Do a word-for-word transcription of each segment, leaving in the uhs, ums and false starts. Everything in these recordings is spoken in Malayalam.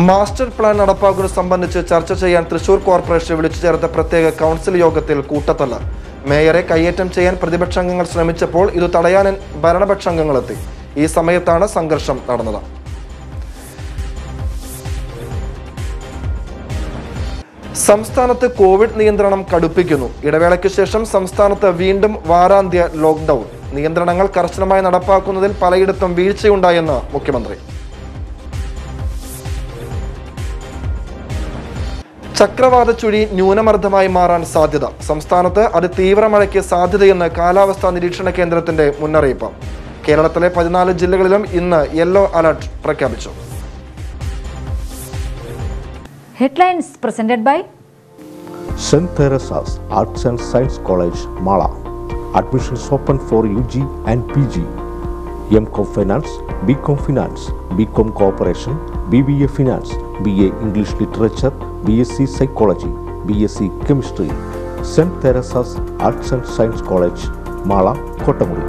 മാസ്റ്റർ പ്ലാൻ നടപ്പാക്കുന്നത് സംബന്ധിച്ച് ചർച്ച ചെയ്യാൻ തൃശൂർ കോർപ്പറേഷൻ വിളിച്ചു ചേർത്ത പ്രത്യേക കൗൺസിൽ യോഗത്തിൽ കൂട്ടത്തല്ല. മേയറെ കയ്യേറ്റം ചെയ്യാൻ പ്രതിപക്ഷാംഗങ്ങൾ ശ്രമിച്ചപ്പോൾ ഇത് തടയാൻ ഭരണപക്ഷാംഗങ്ങളെത്തി. ഈ സമയത്താണ് സംഘർഷം നടന്നത്. സംസ്ഥാനത്ത് കോവിഡ് നിയന്ത്രണം കടുപ്പിക്കുന്നു. ഇടവേളയ്ക്ക് ശേഷം സംസ്ഥാനത്ത് വീണ്ടും വാരാന്ത്യ ലോക്ക്ഡൌൺ. നിയന്ത്രണങ്ങൾ കർശനമായി നടപ്പാക്കുന്നതിൽ പലയിടത്തും വീഴ്ചയുണ്ടായെന്ന് മുഖ്യമന്ത്രി. ചക്രവാത ചുഴി ന്യൂനമർദ്ദമായി മാറാൻ സാധ്യത. സംസ്ഥാനത്ത് അതിതീവ്ര മഴയ്ക്ക് സാധ്യതയെന്ന് കാലാവസ്ഥാ നിരീക്ഷണ കേന്ദ്രത്തിന്റെ മുന്നറിയിപ്പ്. കേരളത്തിലെ പതിനാല് ജില്ലകളിലും ഇന്ന് യെല്ലോ അലർട്ട് പ്രഖ്യാപിച്ചു. Headlines presented by Saint Teresa's Arts and Science College, Mala. Admissions open for U G and P G. M Com Finance, B Com Finance, B Com Cooperation, B B A Finance, B A English Literature, B S c Psychology, B S c Chemistry. Saint Teresa's Arts and Science College, Mala, Kottamudi.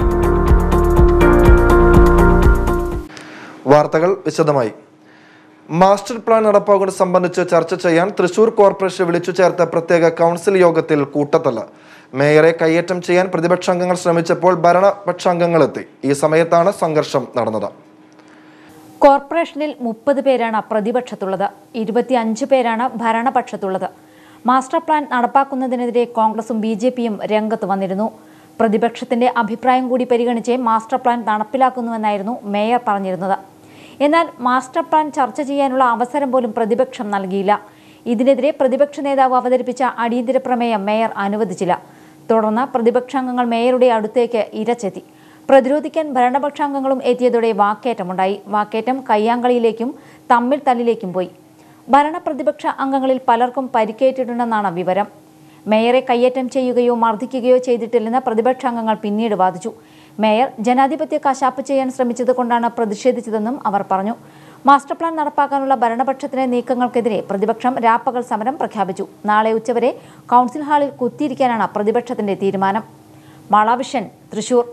വാർത്തകൾ വിശദമായി. മാസ്റ്റർ പ്ലാൻ നടപ്പാക്കുന്നത് സംബന്ധിച്ച് ചർച്ച ചെയ്യാൻ തൃശൂർ കോർപ്പറേഷൻ വിളിച്ചു ചേർത്ത പ്രത്യേക കൗൺസിൽ യോഗത്തിൽ കൂട്ടത്തല്ല. മേയറെ കയ്യേറ്റം ചെയ്യാൻ പ്രതിപക്ഷാംഗങ്ങൾ ശ്രമിച്ചപ്പോൾ ഭരണപക്ഷാംഗങ്ങളെത്തി. ഈ സമയത്താണ് സംഘർഷം നടന്നത്. കോർപ്പറേഷനിൽ മുപ്പത് പേരാണ് പ്രതിപക്ഷത്തുള്ളത്, ഇരുപത്തിയഞ്ച് പേരാണ് ഭരണപക്ഷത്തുള്ളത്. മാസ്റ്റർ പ്ലാൻ നടപ്പാക്കുന്നതിനെതിരെ കോൺഗ്രസും ബി ജെ പിയും രംഗത്ത് വന്നിരുന്നു. പ്രതിപക്ഷത്തിന്റെ അഭിപ്രായം കൂടി പരിഗണിച്ച് മാസ്റ്റർ പ്ലാൻ നടപ്പിലാക്കുന്നുവെന്നായിരുന്നു മേയർ പറഞ്ഞിരുന്നത്. എന്നാൽ മാസ്റ്റർ പ്ലാൻ ചർച്ച ചെയ്യാനുള്ള അവസരം പോലും പ്രതിപക്ഷം നൽകിയില്ല. ഇതിനെതിരെ പ്രതിപക്ഷ നേതാവ് അവതരിപ്പിച്ച അടിയന്തര പ്രമേയം മേയർ അനുവദിച്ചില്ല. തുടർന്ന് പ്രതിപക്ഷാംഗങ്ങൾ മേയറുടെ അടുത്തേക്ക് ഇരച്ചെത്തി. പ്രതിരോധിക്കാൻ ഭരണപക്ഷാംഗങ്ങളും എത്തിയതോടെ വാക്കേറ്റമുണ്ടായി. വാക്കേറ്റം കയ്യാങ്കളിയിലേക്കും തമ്മിൽ തല്ലിലേക്കും പോയി. ഭരണ പ്രതിപക്ഷ അംഗങ്ങളിൽ പലർക്കും പരിക്കേറ്റിട്ടുണ്ടെന്നാണ് വിവരം. മേയറെ കയ്യേറ്റം ചെയ്യുകയോ മർദ്ദിക്കുകയോ ചെയ്തിട്ടില്ലെന്ന് പ്രതിപക്ഷാംഗങ്ങൾ പിന്നീട് വാദിച്ചു. മേയർ ജനാധിപത്യ കശാപ്പ് ചെയ്യാൻ ശ്രമിച്ചത് കൊണ്ടാണ് പ്രതിഷേധിച്ചതെന്നും അവർ പറഞ്ഞു. മാസ്റ്റർ പ്ലാൻ നടപ്പാക്കാനുള്ള ഭരണപക്ഷത്തിന്റെ നീക്കങ്ങൾക്കെതിരെ പ്രതിപക്ഷം രാപ്പകൽ സമരം പ്രഖ്യാപിച്ചു. നാളെ ഉച്ചവരെ കൗൺസിൽ ഹാളിൽ കുത്തിയിരിക്കാനാണ് പ്രതിപക്ഷത്തിന്റെ തീരുമാനം. മാളാവിഷൻ, തൃശൂർ.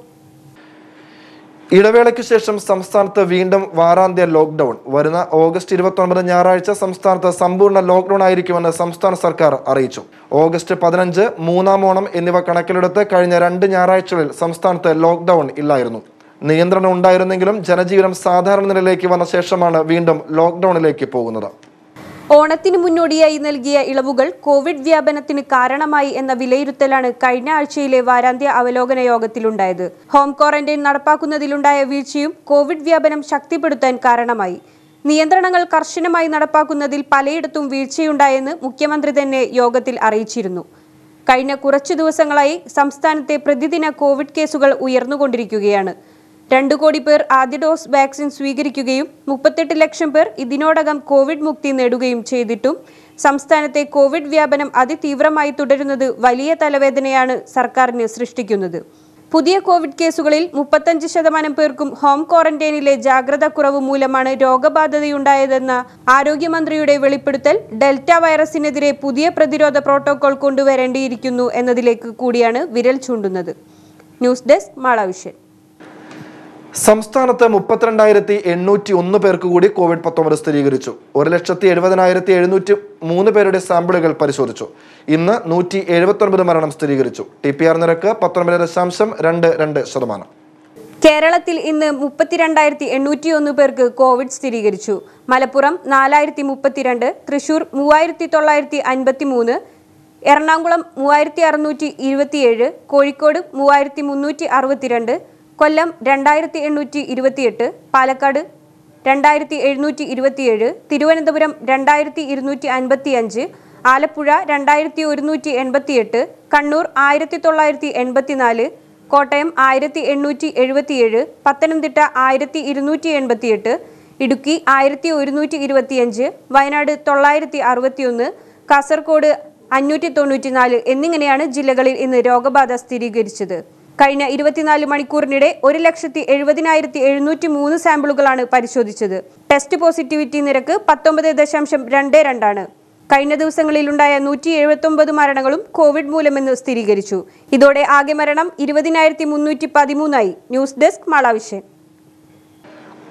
ഇടവേളയ്ക്ക് ശേഷം സംസ്ഥാനത്ത് വീണ്ടും വാരാന്ത്യ ലോക്ക്ഡൌൺ. വരുന്ന ഓഗസ്റ്റ് ഇരുപത്തി ഒൻപത് ഞായറാഴ്ച സംസ്ഥാനത്ത് സമ്പൂർണ്ണ ലോക്ക്ഡൌൺ ആയിരിക്കുമെന്ന് സംസ്ഥാന സർക്കാർ അറിയിച്ചു. ഓഗസ്റ്റ് പതിനഞ്ച്, മൂന്നാം ഓണം എന്നിവ കണക്കിലെടുത്ത് കഴിഞ്ഞ രണ്ട് ഞായറാഴ്ചകളിൽ സംസ്ഥാനത്ത് ലോക്ക്ഡൌൺ ഇല്ലായിരുന്നു. നിയന്ത്രണം ഉണ്ടായിരുന്നെങ്കിലും ജനജീവനം സാധാരണ നിലയിലേക്ക് വന്ന ശേഷമാണ് വീണ്ടും ലോക്ക്ഡൌണിലേക്ക് പോകുന്നത്. ഓണത്തിന് മുന്നോടിയായി നൽകിയ ഇളവുകൾ കോവിഡ് വ്യാപനത്തിന് കാരണമായി എന്ന വിലയിരുത്തലാണ് കഴിഞ്ഞ ആഴ്ചയിലെ വാരാന്ത്യ അവലോകന യോഗത്തിലുണ്ടായത്. ഹോം ക്വാറന്റൈൻ നടപ്പാക്കുന്നതിലുണ്ടായ വീഴ്ചയും കോവിഡ് വ്യാപനം ശക്തിപ്പെടുത്താൻ കാരണമായി. നിയന്ത്രണങ്ങൾ കർശനമായി നടപ്പാക്കുന്നതിൽ പലയിടത്തും വീഴ്ചയുണ്ടായെന്ന് മുഖ്യമന്ത്രി തന്നെ യോഗത്തിൽ അറിയിച്ചിരുന്നു. കഴിഞ്ഞ കുറച്ചു ദിവസങ്ങളായി സംസ്ഥാനത്തെ പ്രതിദിന കോവിഡ് കേസുകൾ ഉയർന്നുകൊണ്ടിരിക്കുകയാണ്. രണ്ടു കോടി പേർ ആദ്യ ഡോസ് വാക്സിൻ സ്വീകരിക്കുകയും മുപ്പത്തെട്ട് ലക്ഷം പേർ ഇതിനോടകം കോവിഡ് മുക്തി നേടുകയും ചെയ്തിട്ടും സംസ്ഥാനത്തെ കോവിഡ് വ്യാപനം അതിതീവ്രമായി തുടരുന്നത് വലിയ തലവേദനയാണ് സർക്കാരിന് സൃഷ്ടിക്കുന്നത്. പുതിയ കോവിഡ് കേസുകളിൽ മുപ്പത്തഞ്ച് ശതമാനം പേർക്കും ഹോം ക്വാറന്റൈനിലെ ജാഗ്രത കുറവ് മൂലമാണ് രോഗബാധയുണ്ടായതെന്ന ആരോഗ്യമന്ത്രിയുടെ വെളിപ്പെടുത്തൽ ഡെൽറ്റ വൈറസിനെതിരെ പുതിയ പ്രതിരോധ പ്രോട്ടോകോൾ കൊണ്ടുവരേണ്ടിയിരിക്കുന്നു എന്നതിലേക്ക് കൂടിയാണ് വിരൽ ചൂണ്ടുന്നത്. News desk, Malavision. സംസ്ഥാനത്ത് മുപ്പത്തിരണ്ടായിരത്തി എണ്ണൂറ്റി ഒന്ന് പേർക്ക് കൂടി കോവിഡ് പത്തൊമ്പത് സ്ഥിരീകരിച്ചു. ഒരു ലക്ഷത്തി എഴുപതിനായിരത്തി എഴുന്നൂറ്റി മൂന്ന് പേരുടെ സാമ്പിളുകൾ പരിശോധിച്ചു. ഇന്ന് നൂറ്റി എഴുപത്തി ഒൻപത് മരണം സ്ഥിരീകരിച്ചു. ടി പി ആർ നിരക്ക് പത്തൊൻപത് ദശാംശം രണ്ട് രണ്ട് ശതമാനം. കേരളത്തിൽ ഇന്ന് മുപ്പത്തിരണ്ടായിരത്തി എണ്ണൂറ്റി ഒന്ന് പേർക്ക് കോവിഡ് സ്ഥിരീകരിച്ചു. മലപ്പുറം നാലായിരത്തി മുപ്പത്തിരണ്ട്, തൃശൂർ മൂവായിരത്തി തൊള്ളായിരത്തി അൻപത്തി മൂന്ന്, എറണാകുളം മൂവായിരത്തി അറുന്നൂറ്റി ഇരുപത്തിയേഴ്, കോഴിക്കോട് മൂവായിരത്തി മുന്നൂറ്റി അറുപത്തിരണ്ട്, കൊല്ലം രണ്ടായിരത്തി എണ്ണൂറ്റി ഇരുപത്തിയെട്ട്, പാലക്കാട് രണ്ടായിരത്തി എഴുന്നൂറ്റി ഇരുപത്തിയേഴ്, തിരുവനന്തപുരം രണ്ടായിരത്തി ഇരുന്നൂറ്റി അൻപത്തി അഞ്ച്, ആലപ്പുഴ രണ്ടായിരത്തി ഒരുന്നൂറ്റി എൺപത്തിയെട്ട്, കണ്ണൂർ ആയിരത്തി തൊള്ളായിരത്തി എൺപത്തിനാല്, കോട്ടയം ആയിരത്തി എണ്ണൂറ്റി എഴുപത്തിയേഴ്, പത്തനംതിട്ട ആയിരത്തി ഇരുന്നൂറ്റി എൺപത്തിയെട്ട്, ഇടുക്കി ആയിരത്തി ഒരുന്നൂറ്റി ഇരുപത്തിയഞ്ച്, വയനാട് തൊള്ളായിരത്തി അറുപത്തിയൊന്ന്, കാസർഗോഡ് അഞ്ഞൂറ്റി തൊണ്ണൂറ്റി നാല് എന്നിങ്ങനെയാണ് ജില്ലകളിൽ ഇന്ന് രോഗബാധ സ്ഥിരീകരിച്ചത്. കഴിഞ്ഞ ഇരുപത്തിനാല് മണിക്കൂറിനിടെ ഒരു ലക്ഷത്തി എഴുപതിനായിരത്തി എഴുന്നൂറ്റി മൂന്ന് സാമ്പിളുകളാണ് പരിശോധിച്ചത്. ടെസ്റ്റ് പോസിറ്റിവിറ്റി നിരക്ക് പത്തൊമ്പത് ദശാംശം രണ്ട് രണ്ടാണ്. കഴിഞ്ഞ ദിവസങ്ങളിലുണ്ടായ നൂറ്റി എഴുപത്തി ഒമ്പത് മരണങ്ങളും കോവിഡ് മൂലമെന്ന് സ്ഥിരീകരിച്ചു. ഇതോടെ ആകെ മരണം ഇരുപതിനായിരത്തി മുന്നൂറ്റി പതിമൂന്നായി. News desk, Malavision.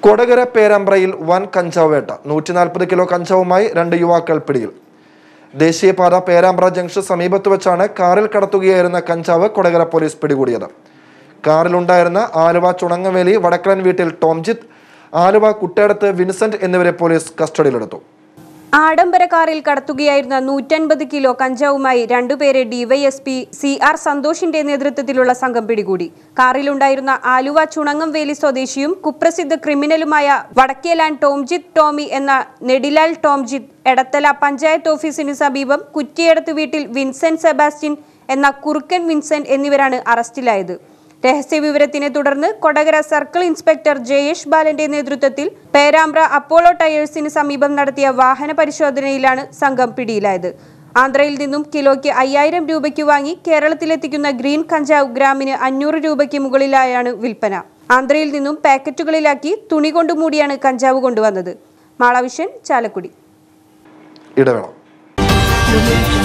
കൊടകര പേരാമ്പ്രയിൽ വൻ കഞ്ചാവ് വേട്ട. നൂറ്റി നാൽപ്പത് കിലോ കഞ്ചാവുമായി രണ്ട് യുവാക്കൾ പിടിയിൽ. ദേശീയപാത പേരാമ്പ്ര ജംഗ്ഷൻ സമീപത്ത് വെച്ചാണ് കാറിൽ കടത്തുകയായിരുന്ന കഞ്ചാവ് കൊടകര പോലീസ് പിടികൂടിയത്. കാറിലുണ്ടായിരുന്ന ആലുവ ചുണങ്ങവേലി വടക്കലൻ വീട്ടിൽ ടോംജിത്ത്, ആലുവ കുട്ടേടത്ത് വിൻസെന്റ് എന്നിവരെ പോലീസ് കസ്റ്റഡിയിലെടുത്തു. ആഡംബര കാറിൽ കടത്തുകയായിരുന്ന നൂറ്റൻപത് കിലോ കഞ്ചാവുമായി രണ്ടുപേരെ ഡിവൈഎസ്പി സി ആർ സന്തോഷിന്റെ നേതൃത്വത്തിലുള്ള സംഘം പിടികൂടി. കാറിലുണ്ടായിരുന്ന ആലുവ ചുണങ്ങംവേലി സ്വദേശിയും കുപ്രസിദ്ധ ക്രിമിനലുമായ വടക്കേലാൻ ടോംജിത്ത് ടോമി എന്ന നെടിലാൽ ടോംജിത്ത്, എടത്തല പഞ്ചായത്ത് ഓഫീസിന് സമീപം കുറ്റിയടത്ത് വീട്ടിൽ വിൻസെന്റ് സെബാസ്റ്റ്യൻ എന്ന കുറുക്കൻ വിൻസെന്റ് എന്നിവരാണ് അറസ്റ്റിലായത്. രഹസ്യവിവരത്തിനെ തുടർന്ന് കൊടകര സർക്കിൾ ഇൻസ്പെക്ടർ ജയേഷ് ബാലന്റെ നേതൃത്വത്തിൽ പേരാമ്പ്ര അപ്പോളോ ടയേഴ്സിന് സമീപം നടത്തിയ വാഹന പരിശോധനയിലാണ് സംഘം പിടിയിലായത്. ആന്ധ്രയിൽ നിന്നും കിലോയ്ക്ക് അയ്യായിരം രൂപയ്ക്ക് വാങ്ങി കേരളത്തിലെത്തിക്കുന്ന ഗ്രീൻ കഞ്ചാവ് ഗ്രാമിന് അഞ്ഞൂറ് രൂപയ്ക്ക് മുകളിലായാണ് വിൽപ്പന. ആന്ധ്രയിൽ നിന്നും പാക്കറ്റുകളിലാക്കി തുണി കൊണ്ട് മൂടിയാണ് കഞ്ചാവ് കൊണ്ടുവന്നത്. മാളവിഷൻ, ചാലക്കുടി. ഇടവേള.